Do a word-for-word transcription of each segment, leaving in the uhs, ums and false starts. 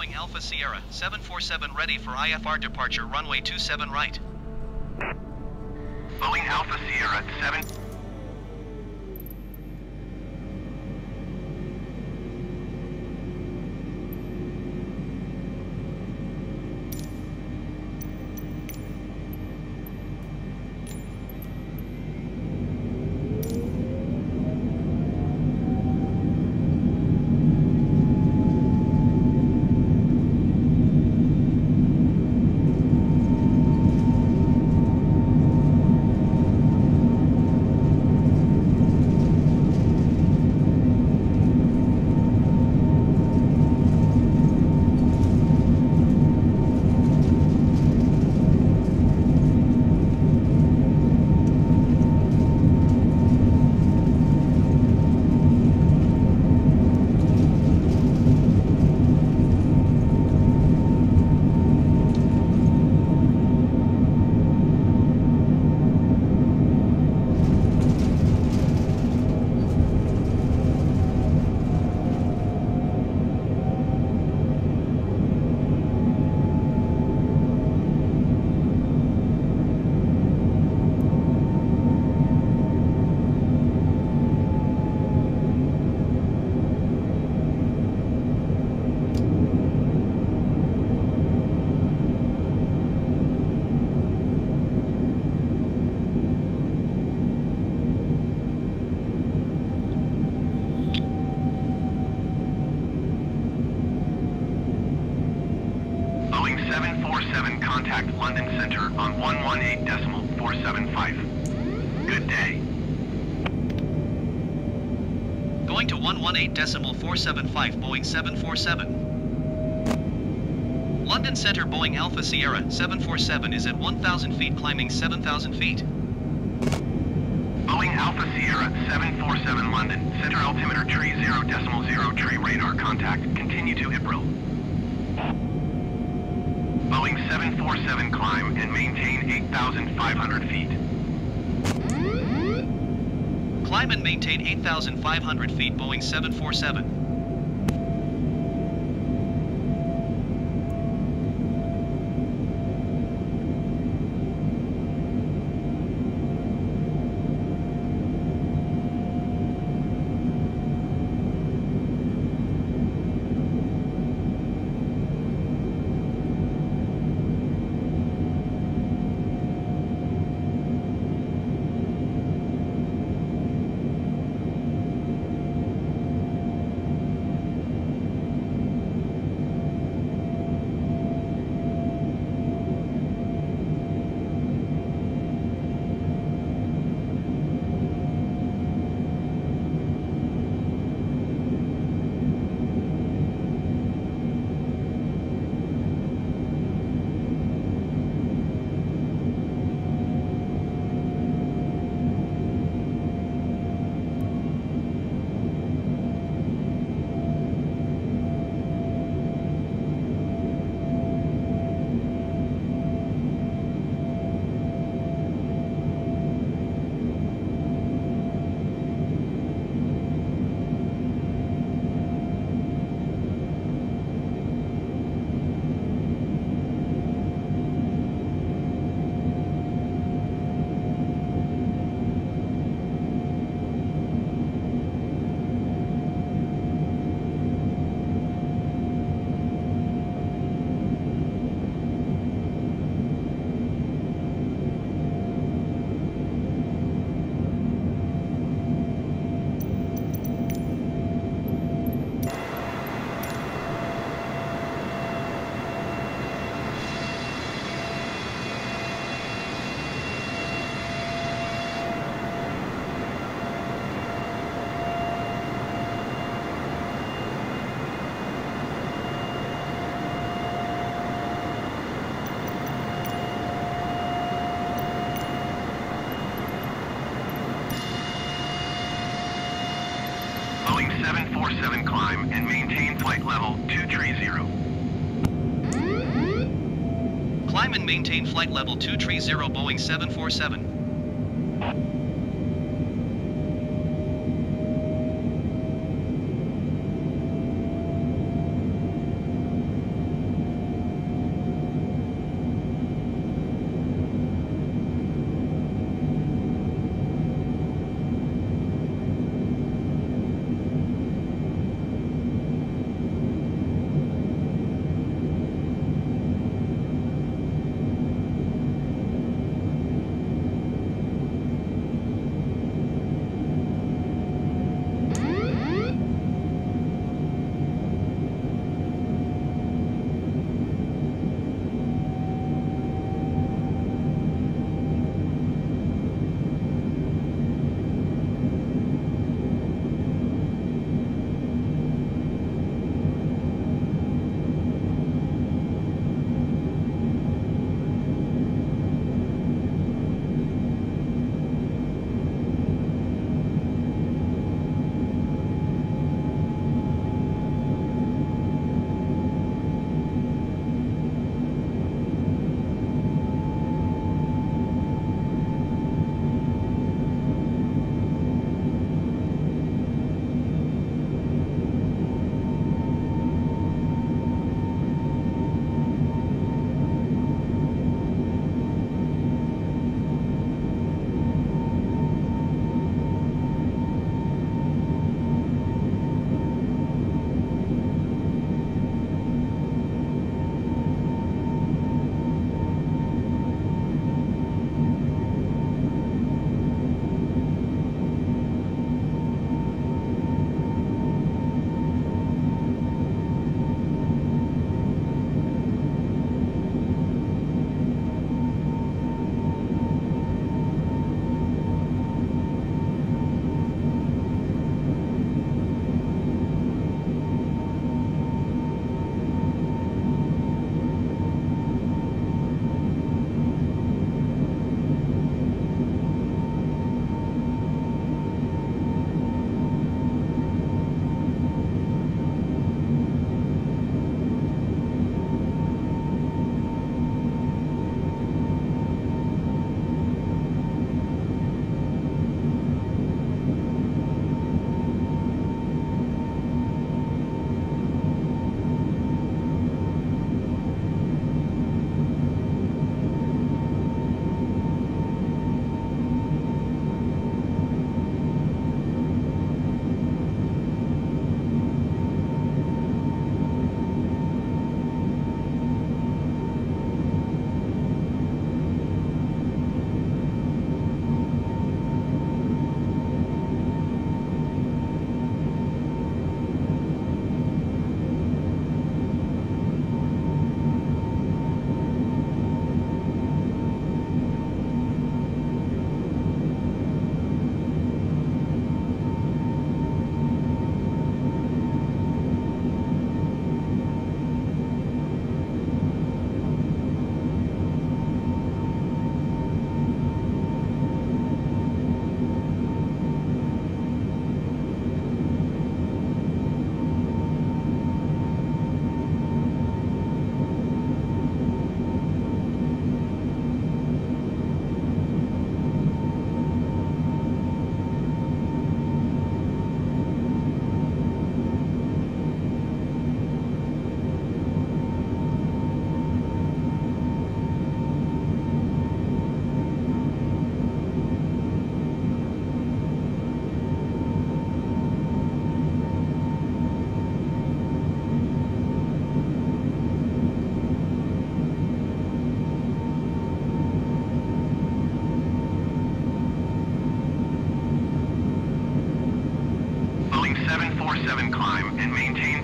Boeing Alpha Sierra seven four seven ready for I F R departure runway two seven right. Boeing Alpha Sierra seven. Contact London Center on one one eight decimal four seven five. Good day. Going to one one eight decimal four seven five Boeing seven four seven. London Center Boeing Alpha Sierra seven four seven is at one thousand feet climbing seven thousand feet. Boeing Alpha Sierra seven four seven London Center altimeter tree zero decimal zero tree radar contact. Continue to April. Boeing seven four seven climb and maintain eight thousand five hundred feet. Climb and maintain eight thousand five hundred feet Boeing seven four seven. seven four seven climb and maintain flight level two three zero. Climb and maintain flight level two three zero Boeing seven four seven.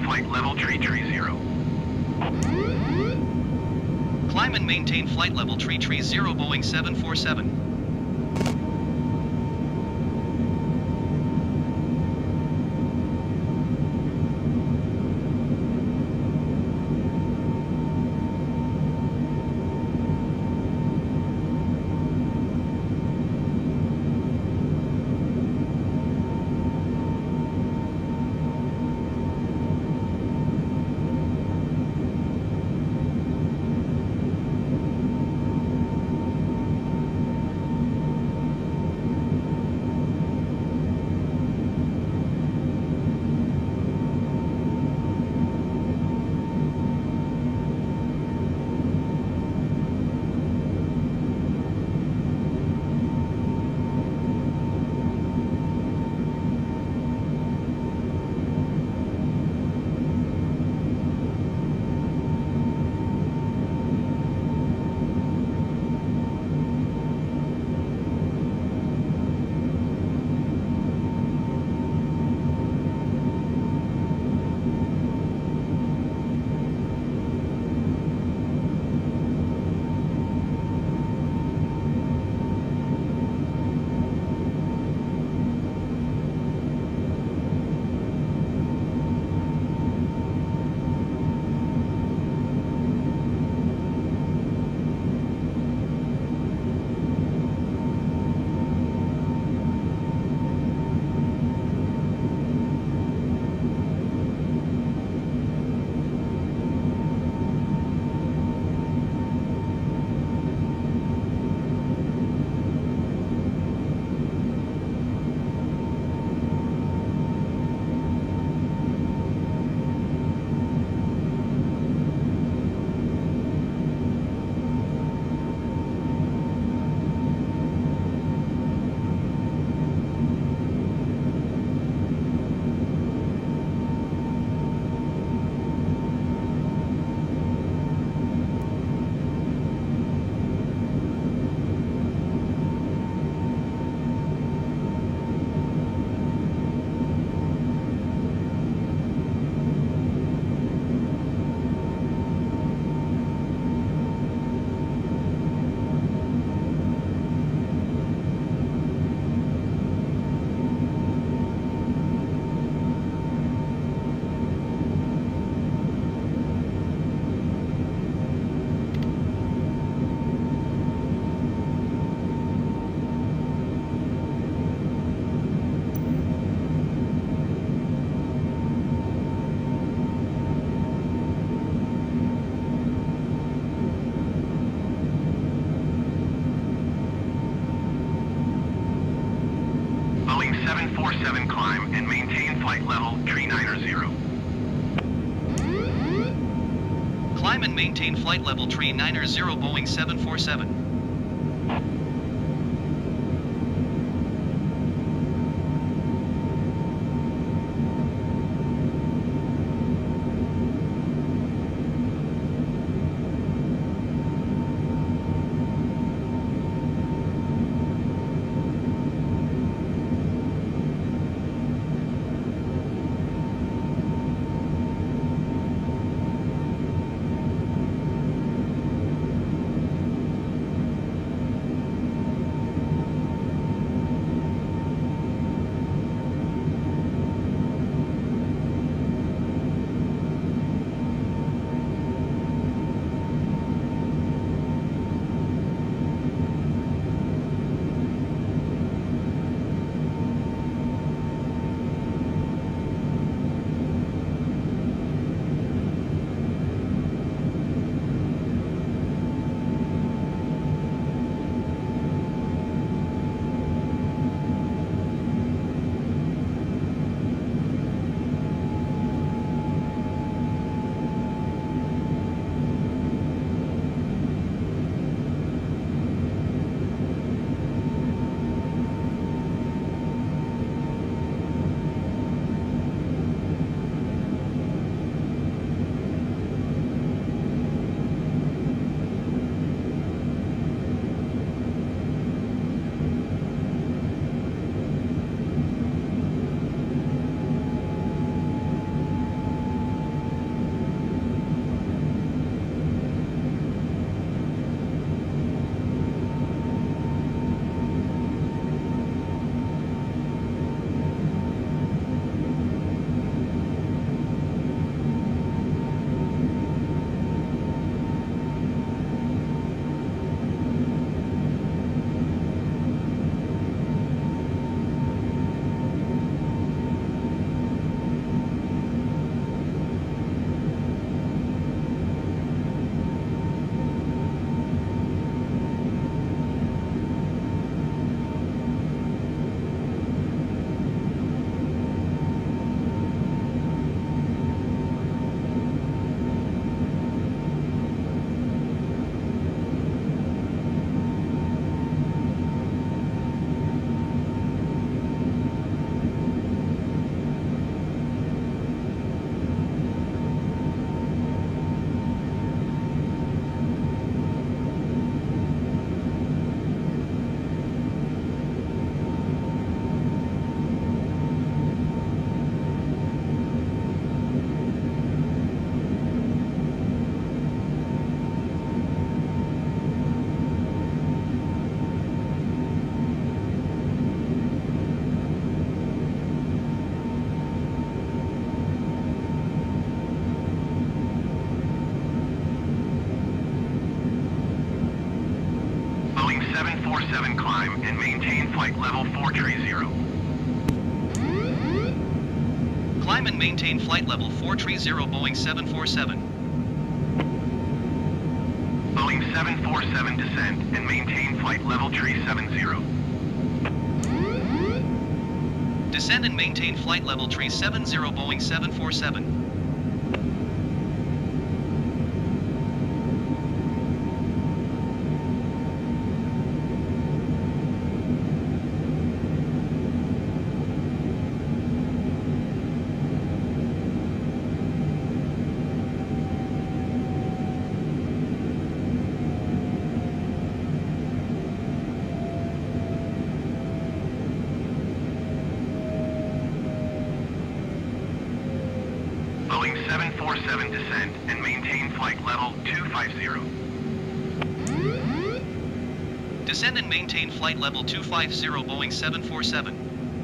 flight level tree tree zero. Climb and maintain flight level tree tree zero Boeing seven forty-seven. seven forty-seven climb and maintain flight level tree niner zero. Climb and maintain flight level tree niner zero Boeing seven forty-seven. four seven climb and maintain flight level four three zero. Climb and maintain flight level four three zero Boeing seven four seven. Boeing seven four seven descend and maintain flight level three seven zero. Descend and maintain flight level three seven zero Boeing seven four seven. Boeing seven four seven descend and maintain flight level two five zero. Descend and maintain flight level two five zero Boeing seven four seven.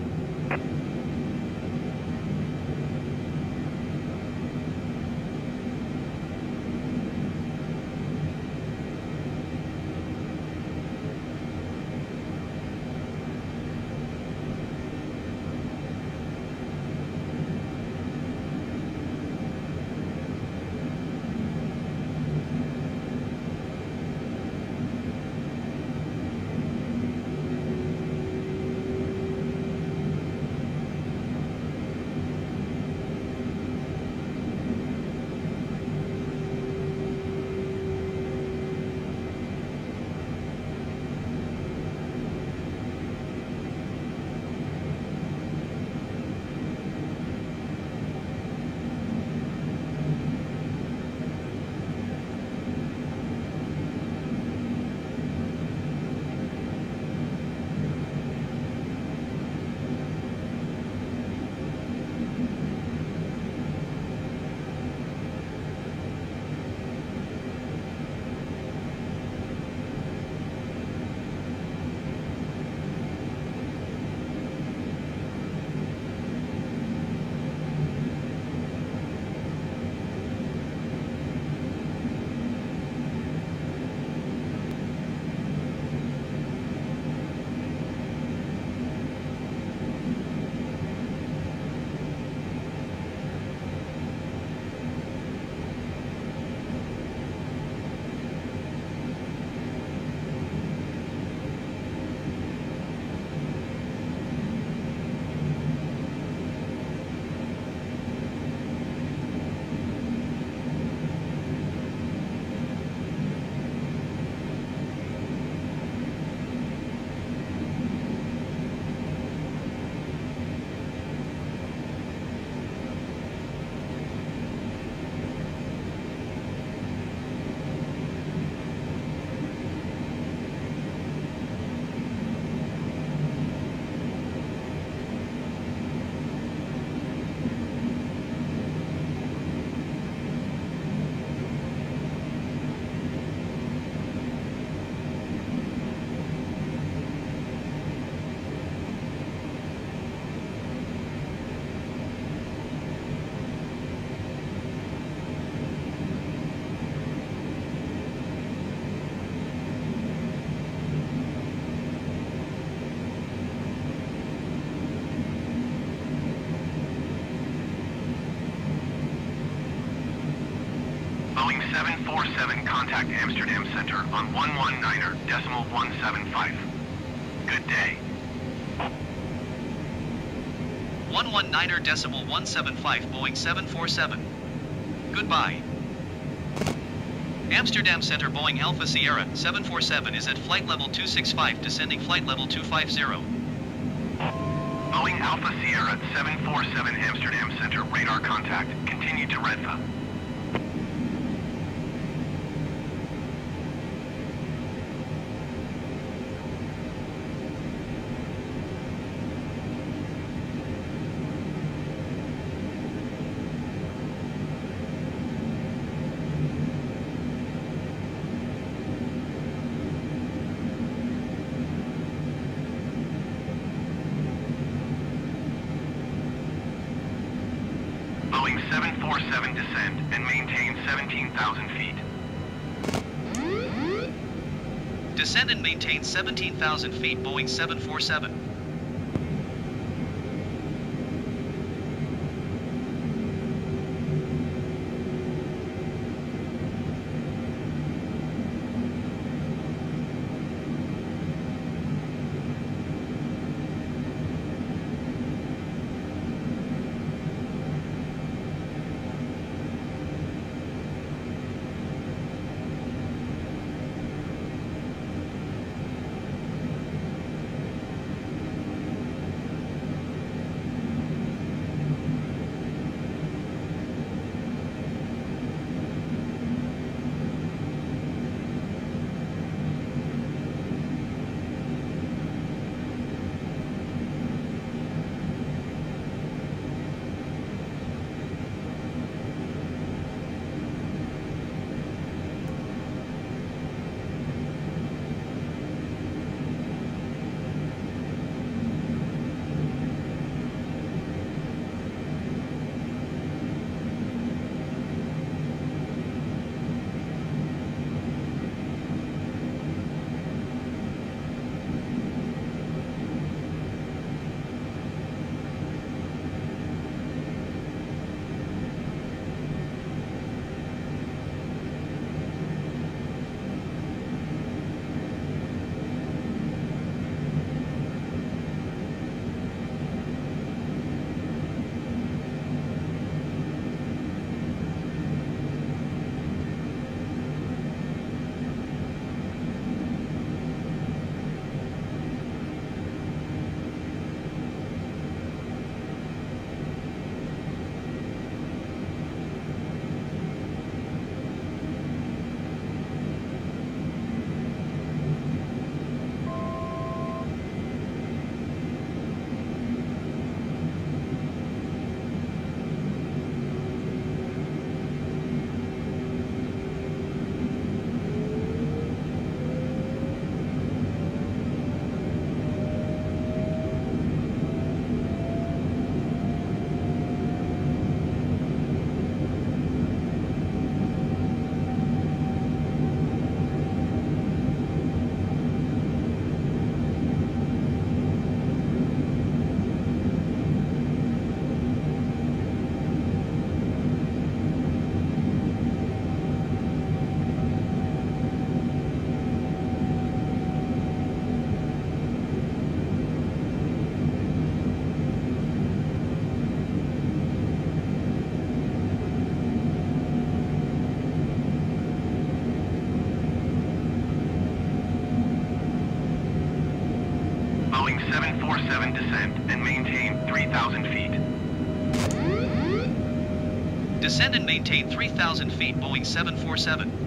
Boeing seven four seven contact Amsterdam Center on one one niner decimal one seven five. Good day. one one niner decimal one seven five Boeing seven four seven. Goodbye. Amsterdam Center Boeing Alpha Sierra seven four seven is at flight level two six five, descending flight level two five zero. Boeing Alpha Sierra seven four seven Amsterdam Center radar contact. Continue to Redva. Boeing seven four seven descend and maintain seventeen thousand feet. Descend and maintain seventeen thousand feet, Boeing seven forty-seven. seven forty-seven descend and maintain three thousand feet. Descend and maintain three thousand feet, Boeing seven forty-seven.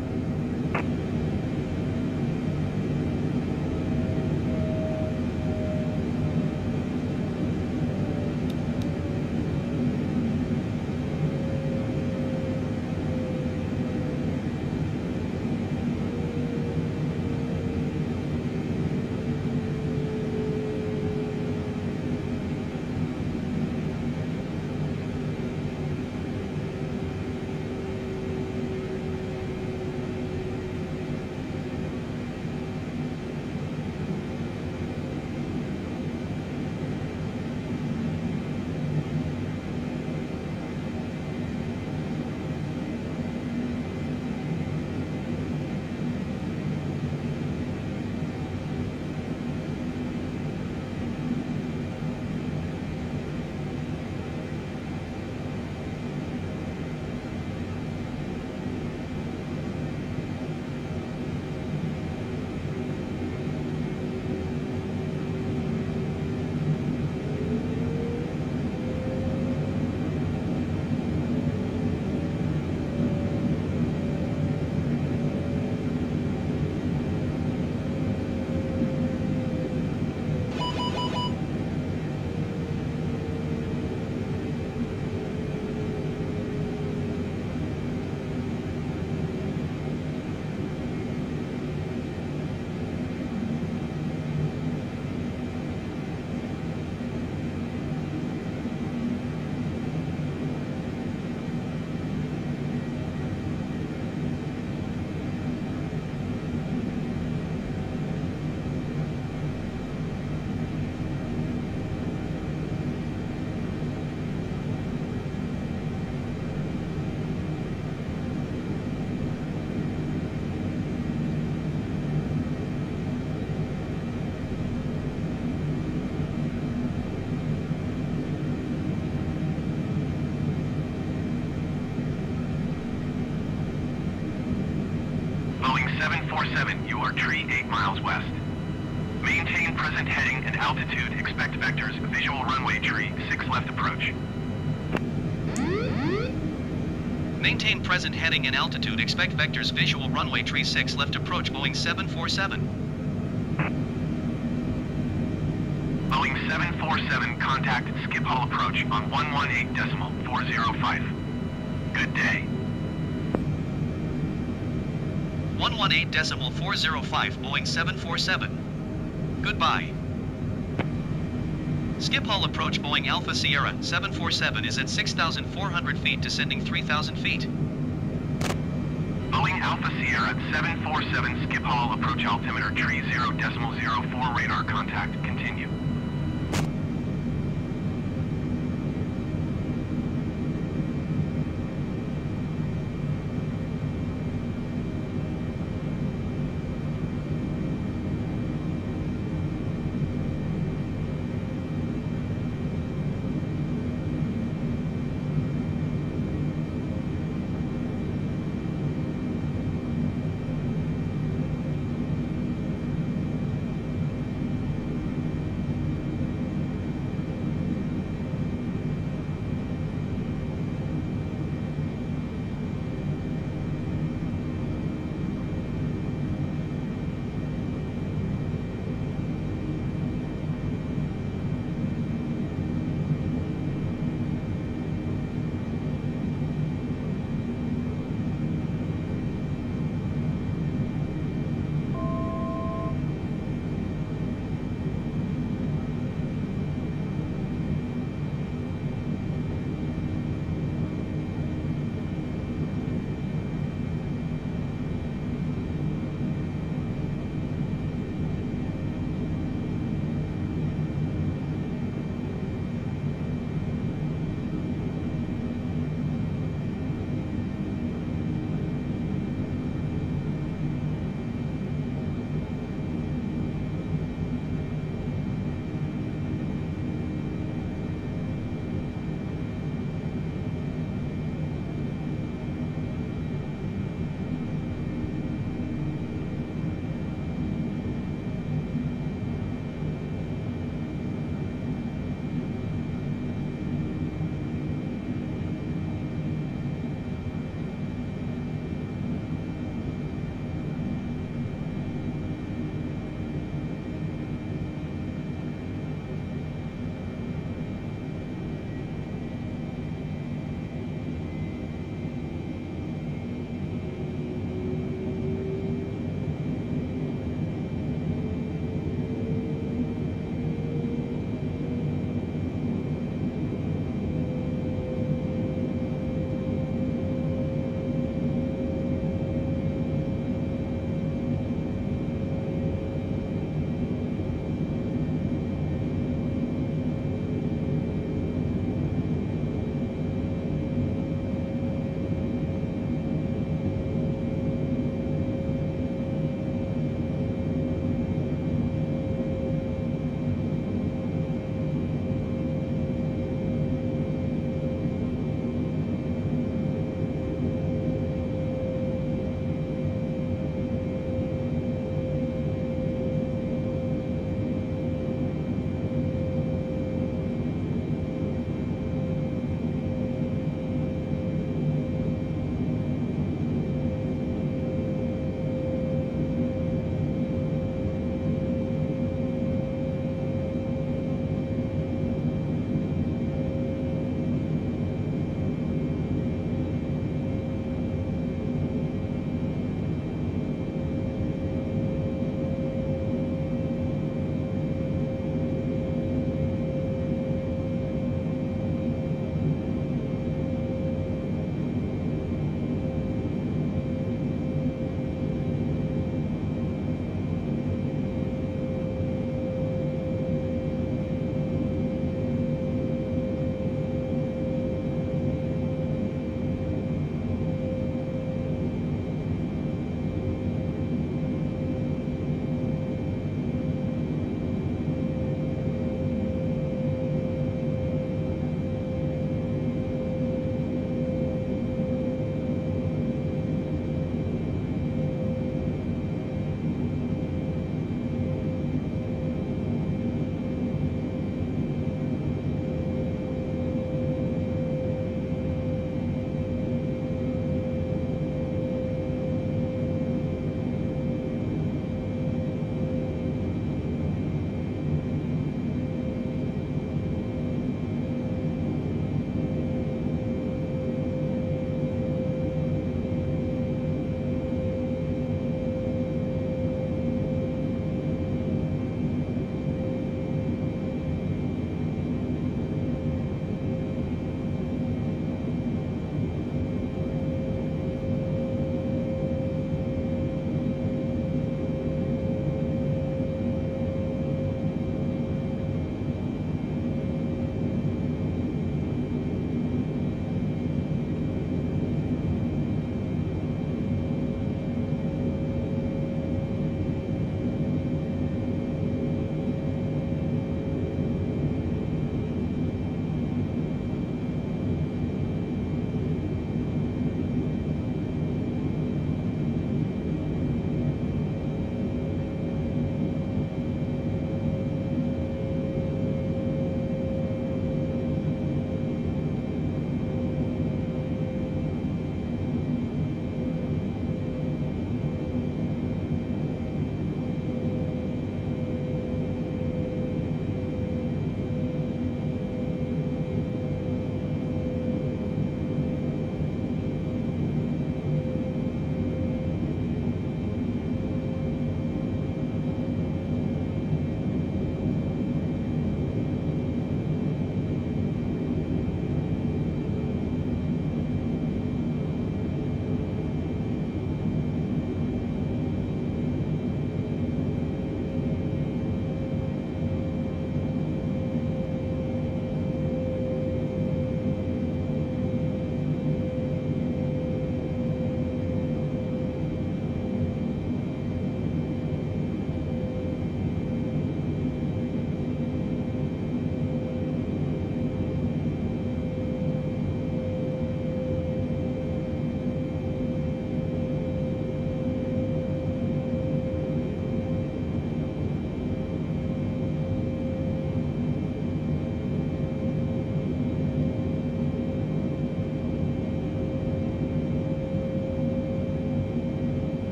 seven four seven, you are tree eight miles west. Maintain present heading and altitude. Expect vectors. Visual runway tree six left approach. Maintain present heading and altitude. Expect vectors. Visual runway tree six left approach. Boeing seven four seven. Boeing seven four seven, contact Schiphol approach on one one eight decimal four zero five. Good day. one one eight decimal four zero five, Boeing seven four seven. Goodbye. Schiphol approach Boeing Alpha Sierra seven four seven is at six thousand four hundred feet, descending three thousand feet. Boeing Alpha Sierra seven four seven, Schiphol approach altimeter tree zero decimal zero four, radar contact. Continue.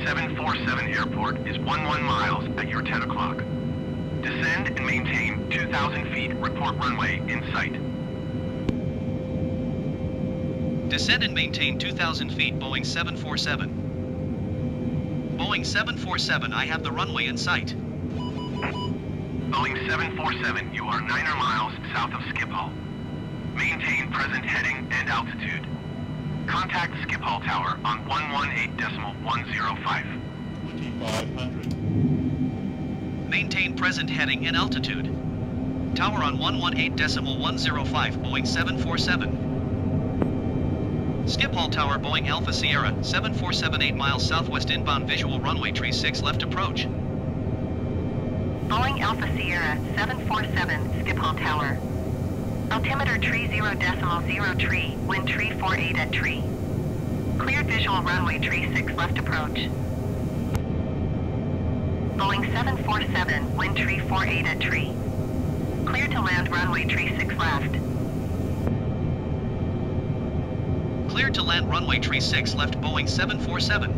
seven four seven Airport is one one miles at your ten o'clock. Descend and maintain two thousand feet. Report runway in sight. Descend and maintain two thousand feet, Boeing seven four seven. Boeing seven four seven, I have the runway in sight. Boeing seven four seven, you are niner miles south of Schiphol. Maintain present heading and altitude. Contact Schiphol Tower on one one eight decimal one zero five. twenty-five hundred. Maintain present heading and altitude. Tower on one one eight decimal one zero five, Boeing seven four seven. Schiphol Tower, Boeing Alpha Sierra, seven four seven, eight miles southwest inbound, visual runway tree six left approach. Boeing Alpha Sierra, seven four seven, Schiphol Tower. Altimeter tree zero decimal zero tree, wind tree four eight at tree. Cleared visual runway tree six left approach. Boeing seven four seven, wind tree four eight at tree. Clear to land runway tree six left. Cleared to land runway tree six left, Boeing seven four seven.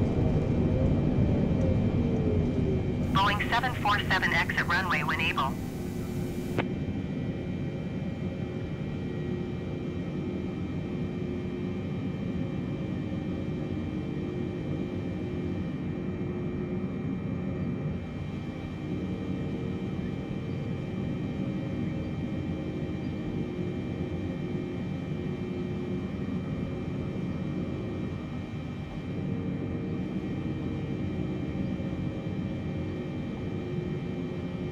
Boeing seven four seven, exit runway when able.